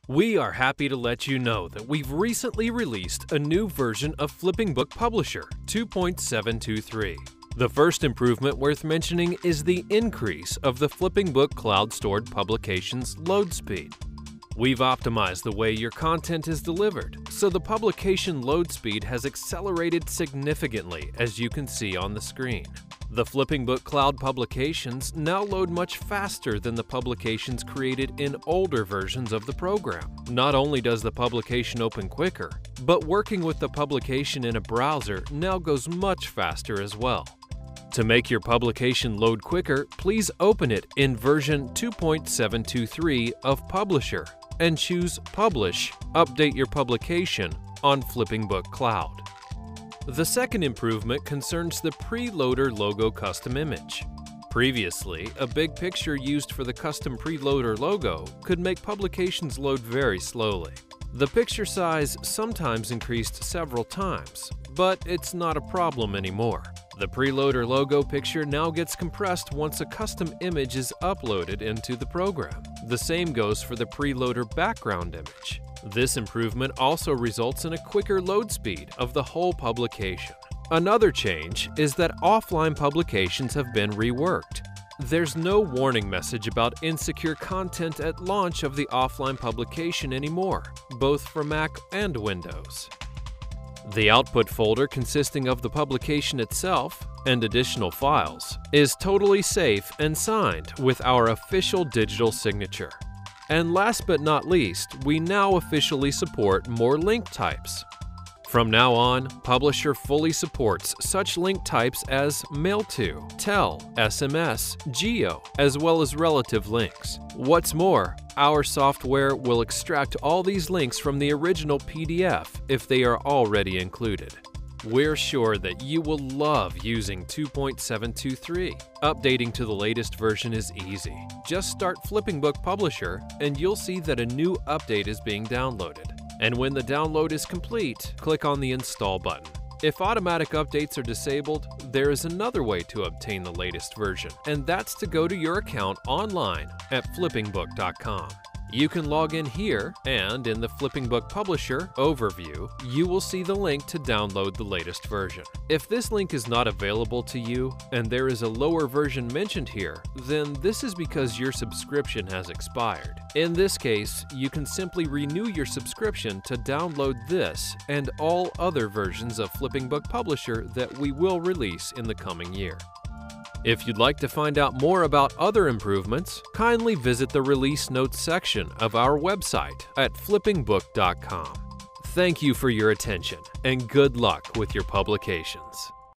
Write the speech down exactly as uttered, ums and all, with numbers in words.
We are happy to let you know that we've recently released a new version of FlippingBook Publisher two point seven two three. The first improvement worth mentioning is the increase of the FlippingBook Cloud stored publications load speed. We've optimized the way your content is delivered, so the publication load speed has accelerated significantly, as you can see on the screen. The FlippingBook Cloud publications now load much faster than the publications created in older versions of the program. Not only does the publication open quicker, but working with the publication in a browser now goes much faster as well. To make your publication load quicker, please open it in version two point seven two three of Publisher and choose Publish, Update your publication on FlippingBook Cloud. The second improvement concerns the Preloader Logo custom image. Previously, a big picture used for the custom Preloader Logo could make publications load very slowly. The picture size sometimes increased several times, but it's not a problem anymore. The Preloader Logo picture now gets compressed once a custom image is uploaded into the program. The same goes for the Preloader background image. This improvement also results in a quicker load speed of the whole publication. Another change is that offline publications have been reworked. There's no warning message about insecure content at launch of the offline publication anymore, both for Mac and Windows. The output folder consisting of the publication itself and additional files is totally safe and signed with our official digital signature. And last but not least, we now officially support more link types. From now on, Publisher fully supports such link types as mail to, tel, S M S, geo, as well as relative links. What's more, our software will extract all these links from the original P D F if they are already included. We're sure that you will love using two point seven two three. Updating to the latest version is easy. Just start FlippingBook Publisher and you'll see that a new update is being downloaded. And when the download is complete, click on the Install button. If automatic updates are disabled, there is another way to obtain the latest version, and that's to go to your account online at flipping book dot com. You can log in here, and in the FlippingBook Publisher overview, you will see the link to download the latest version. If this link is not available to you, and there is a lower version mentioned here, then this is because your subscription has expired. In this case, you can simply renew your subscription to download this and all other versions of FlippingBook Publisher that we will release in the coming year. If you'd like to find out more about other improvements, kindly visit the Release Notes section of our website at flipping book dot com. Thank you for your attention, and good luck with your publications.